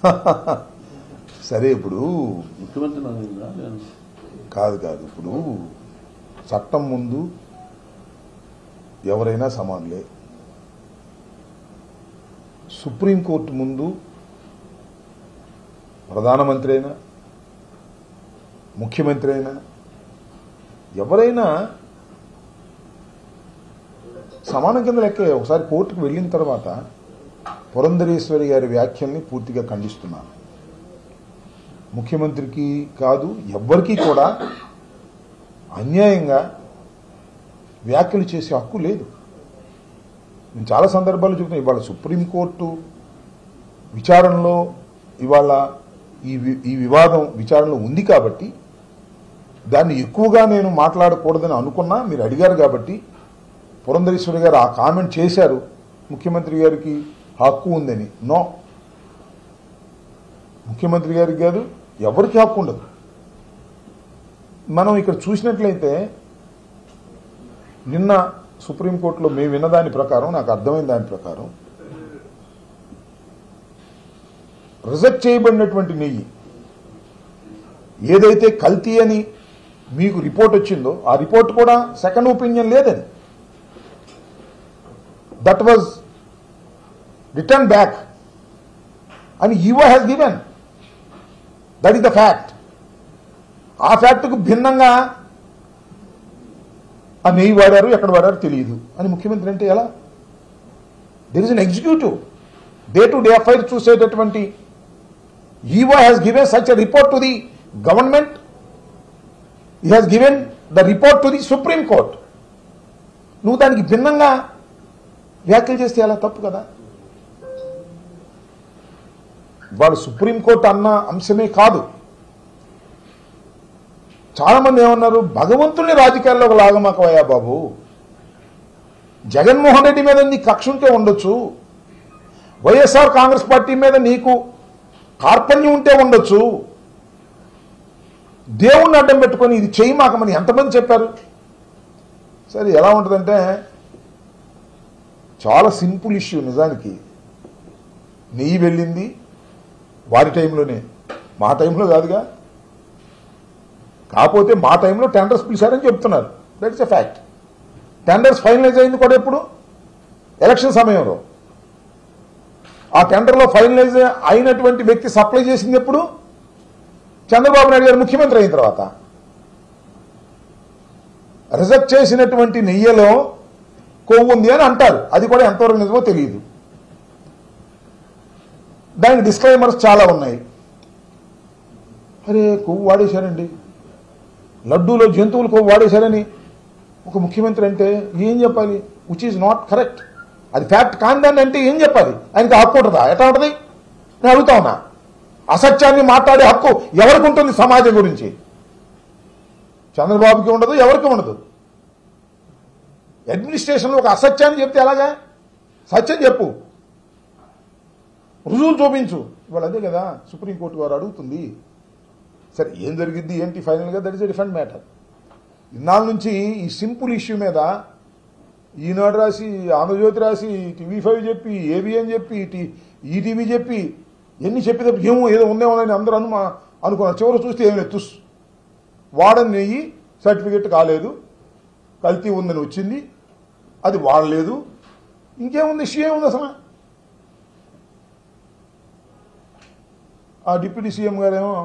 సరే ఇప్పుడు ముఖ్యమంత్రి కాదు ఇప్పుడు చట్టం ముందు ఎవరైనా సమానులే. సుప్రీంకోర్టు ముందు ప్రధానమంత్రి అయినా ముఖ్యమంత్రి అయినా ఎవరైనా సమానం కింద లెక్కే. ఒకసారి కోర్టుకు వెళ్ళిన తర్వాత పురంధరేశ్వరి గారి వ్యాఖ్యల్ని పూర్తిగా ఖండిస్తున్నాను. ముఖ్యమంత్రికి కాదు ఎవ్వరికీ కూడా అన్యాయంగా వ్యాఖ్యలు చేసే హక్కు లేదు. నేను చాలా సందర్భాలు చెప్తున్నా. ఇవాళ సుప్రీంకోర్టు విచారణలో ఇవాళ ఈ వివాదం విచారణలో ఉంది కాబట్టి దాన్ని ఎక్కువగా నేను మాట్లాడకూడదని అనుకున్నా. మీరు అడిగారు కాబట్టి పురంధరేశ్వరి గారు ఆ కామెంట్ చేశారు, ముఖ్యమంత్రి గారికి హక్కు ఉందని. నో, ముఖ్యమంత్రి గారికి కాదు ఎవరికి హక్కు ఉండదు. మనం ఇక్కడ చూసినట్లయితే నిన్న సుప్రీంకోర్టులో మేము విన్న దాని ప్రకారం, నాకు అర్థమైన దాని ప్రకారం, రిజెక్ట్ చేయబడినటువంటి నెయ్యి ఏదైతే కల్తీ అని మీకు రిపోర్ట్ వచ్చిందో ఆ రిపోర్ట్ కూడా సెకండ్ ఒపీనియన్ లేదని, దట్ వాజ్ రిటర్న్ బ్యాక్ అని EO has given. That is the fact. ఆ ఫ్యాక్ట్కు భిన్నంగా ఆ నెయ్యి వాడారు, ఎక్కడ వాడారు తెలియదు అని ముఖ్యమంత్రి అంటే ఎలా? There is an executive day to day affair చూసేటటువంటి EO has given such a report to the government. He has given the report to the supreme court. నువ్వు దానికి భిన్నంగా వ్యాఖ్యలు చేస్తే ఎలా? తప్పు కదా. వాళ్ళు సుప్రీంకోర్టు అన్న అంశమే కాదు. చాలా మంది ఏమన్నారు, భగవంతుని రాజకీయాల్లోకి లాగమాకవయ్యా బాబు. జగన్మోహన్ రెడ్డి మీద నీ కక్ష ఉంటే ఉండొచ్చు, వైఎస్ఆర్ కాంగ్రెస్ పార్టీ మీద నీకు కార్పణ్యం ఉంటే ఉండొచ్చు. దేవుణ్ణి అడ్డం పెట్టుకొని ఇది చేయి మాకమని ఎంతమంది చెప్పారు? సరే, ఎలా ఉంటుందంటే చాలా సింపుల్ ఇష్యూ. నిజానికి నెయ్యి వెళ్ళింది వారి టైంలోనే, మా టైంలో కాదుగా. కాకపోతే మా టైంలో టెండర్స్ పిలిచారని చెప్తున్నారు. That is a fact. Tenders finalise అయింది కూడా ఎప్పుడు? ఎలక్షన్ సమయంలో. ఆ టెండర్లో ఫైనలైజ్ అయినటువంటి వ్యక్తి సప్లై చేసింది ఎప్పుడు? చంద్రబాబు నాయుడు గారు ముఖ్యమంత్రి అయిన తర్వాత. రిజెక్ట్ చేసినటువంటి నెయ్యిలో కొవ్వు ఉంది అని అంటారు. అది కూడా ఎంతవరకు నిజమో తెలియదు. దానికి డిస్క్లైమర్స్ చాలా ఉన్నాయి. అరే, కొవ్వు వాడేశారండి, లడ్డూలో జంతువులు కొవ్వు వాడేశారని ఒక ముఖ్యమంత్రి అంటే ఏం చెప్పాలి? Which is not correct. అది ఫ్యాక్ట్ కాందని అంటే ఏం చెప్పాలి? ఆయనకి హక్కు ఉంటుందా? ఎట్లా ఉంటుంది? నేను అడుగుతా ఉన్నా. అసత్యాన్ని మాట్లాడే హక్కు ఎవరికి ఉంటుంది సమాజం గురించి? చంద్రబాబుకి ఉండదు, ఎవరికి ఉండదు. అడ్మినిస్ట్రేషన్లో ఒక అసత్యాన్ని చెప్తే ఎలాగా? సత్యం చెప్పు, రుజువులు చూపించు. ఇవాళ అదే కదా సుప్రీంకోర్టు వారు అడుగుతుంది. సరే, ఏం జరిగింది ఏంటి ఫైనల్గా? That is a different matter. ఇన్నాళ్ళ నుంచి ఈ సింపుల్ ఇష్యూ మీద ఈనాడు రాసి, ఆంధ్రజ్యోతి రాసి, TV5 చెప్పి, ABN చెప్పి, ఈటీవీ చెప్పి, ఎన్ని చెప్పేటప్పుడు ఏదో ఉందేమోనని అందరూ అనుకున్నారు. చివరి చూస్తే ఏమి లేదు, తుస్ వాడని నెయ్యి సర్టిఫికెట్ కాలేదు, కల్తీ ఉందని వచ్చింది, అది వాడలేదు. ఇంకేముంది? ఇష్యూ ఏముంది అసలు? ఆ డిప్యూటీ సీఎం గారేమో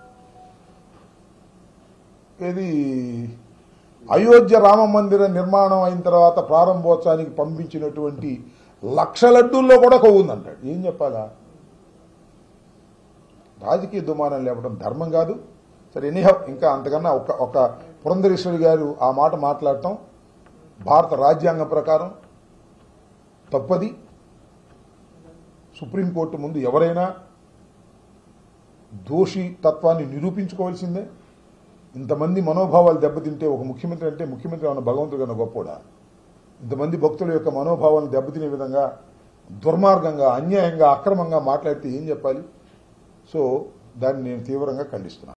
ఏది అయోధ్య రామ మందిర నిర్మాణం అయిన తర్వాత ప్రారంభోత్సవానికి పంపించినటువంటి 1,00,000 లడ్డూల్లో కూడా కొవ్వుందంటాడు. ఏం చెప్పాలా? రాజకీయ దుమానం లేవడం ధర్మం కాదు. సరే, ఎనీహౌ, ఇంకా అంతకన్నా ఒక పురంధరేశ్వరి గారు ఆ మాట మాట్లాడటం భారత రాజ్యాంగం ప్రకారం తప్పది. సుప్రీంకోర్టు ముందు ఎవరైనా దోషి తత్వాన్ని నిరూపించుకోవాల్సిందే. ఇంతమంది మనోభావాలు దెబ్బతింటే ఒక ముఖ్యమంత్రి అంటే ముఖ్యమంత్రి ఏమన్నా భగవంతుడు కన్నా గొప్పోడా? ఇంతమంది భక్తుల యొక్క మనోభావాలను దెబ్బతినే విధంగా దుర్మార్గంగా, అన్యాయంగా, అక్రమంగా మాట్లాడితే ఏం చెప్పాలి? సో దాన్ని నేను తీవ్రంగా ఖండిస్తున్నాను.